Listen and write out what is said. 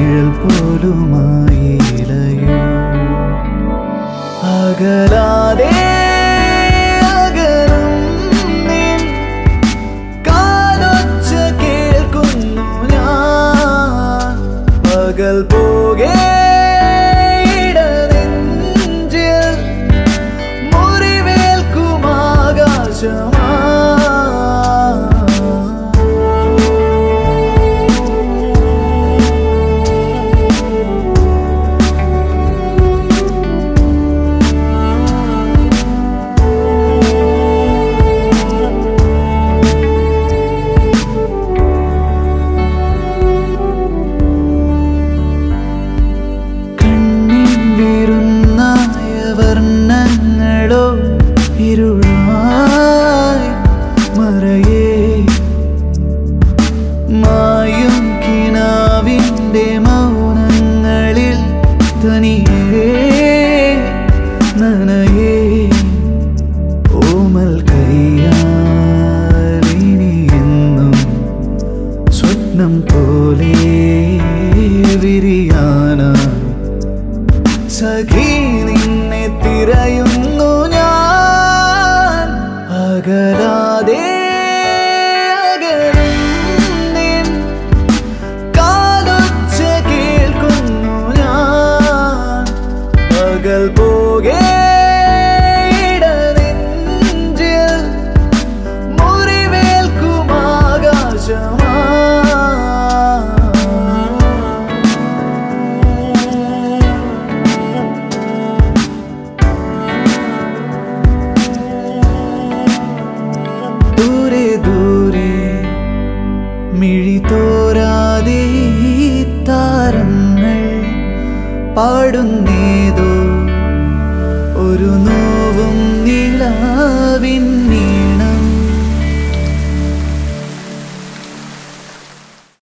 നിഴൽ പോലുമായിലയോ അകലാതെ അകലും നിൻ കാലൊച്ച കേൾക്കുന്നു ഞാൻ പകൽ പോകെ ഇടനെഞ്ചിൽ മുറിവേൽക്കും ആകാശമാ ഇരുളായി മറയേ മായും കിനാവിൻ്റെ മൗനങ്ങളിൽ തനിയേ നനയേ ഓമൽ കയ്യാലിനിയെന്നും സ്വപ്നം പോലെ വിരിയാനായി സഖി നിന്നെ തിരയുന്നു ഞാൻ അകലാതെ അകലും നിൻ കാലൊച്ച കേൾക്കുന്നു ഞാൻ പകൽ പോകെ ഇടനെഞ്ചിൽ മുറിവേൽക്കും ആകാശമാ ദൂരെ ദൂരെ മിഴി തോരാതെ താരങ്ങൾ പാടുന്നേതോ ഒരു